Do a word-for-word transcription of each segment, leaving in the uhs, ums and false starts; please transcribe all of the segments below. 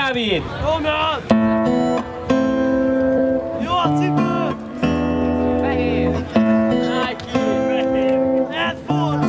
Dávid! Roman! Jó a cipő! Fehér! Nike! Fehér! Air Force!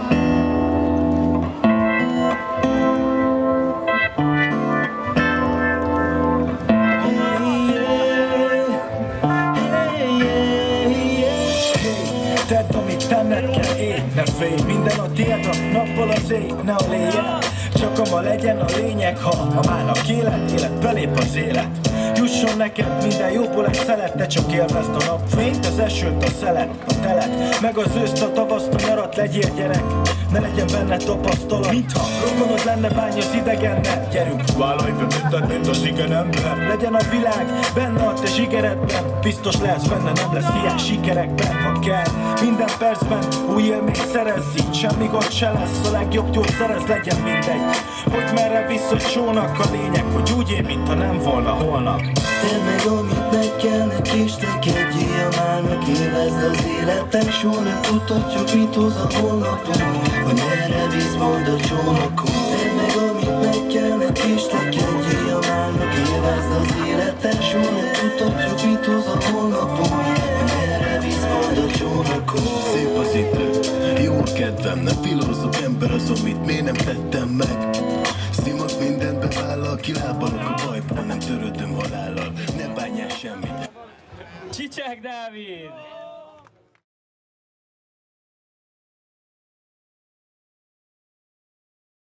Tedd, amit tenned kell, éj, ne félj. Minden a tiéd, a nappal az éj, ne a lényeg. Csak a ma legyen a lényeg, ha a mának élet, élet belép az élet. Jusson neked minden jóból egy szelet, ne csak élvezd a napfényt, az esőt, a szelet, a telet, meg az őszt, a tavaszt, a nyarat, legyél gyerek. Ne legyen benne tapasztalat, mintha rokonod lenne, bánj az idegennel. Gyerünk, vállalj be mindent, mint az igen ember. Legyen a világ benne a te zsigeredben, biztos lesz benne, nem lesz hiány sikerekben. Ha kell, minden percben új élményt szerezz, így semmi gond se lesz, a legjobb gyógyszerez, legyen mindegy, hogy merre visz a csónak. A lényeg, hogy úgy él, mintha nem volna holnap. Tedd meg, amit meg kell, ne késlekedjél a mának, élvezd az életet, soha nem tudod, csak mit hoz a holnapon, hogy merre visz majd a csónakon. Tedd meg, amit meg kell, ne késlekedjél a mának, élvezd az életet, soha nem tudod, csak mit hoz a holnapon, hogy merre visz majd a csónakon. Szép az idő, jó a kedvem, nem filózok ember az, amit miért nem tettem meg. Szimag mindent bevállal, kilábalok a bajból, nem törődöm halállal, ne bánjál semmit. Csicsek Dávid!